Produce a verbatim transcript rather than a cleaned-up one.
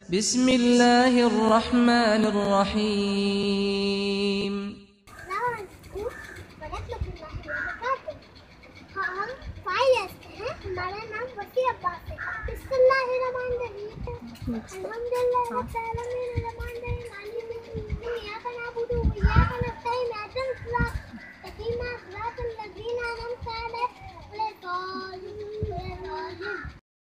बिस्मिल्लाहिर्रहमानिर्रहीम। हम फाइल हैं, हमारा नाम वसी अब्बास है। बिस्मिल्लाहिर्रहमानिर्रहीम। अल्हम्दुलिल्लाह रब्बिल आलमीन।